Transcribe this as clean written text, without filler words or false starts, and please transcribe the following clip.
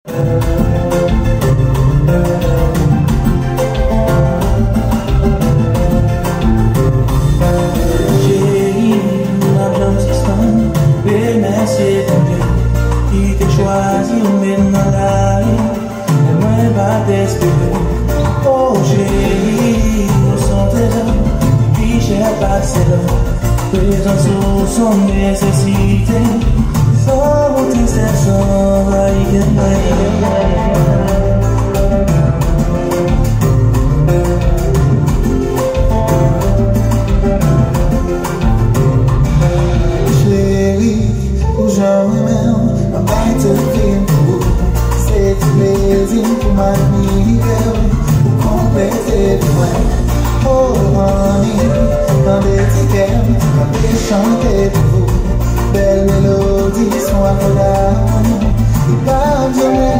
O Joao N, a baita tempo, ser mesmo que mais me deu, o completo oh honey, também te quero, também chante, belle mélodie, sont accordables, et pas jamais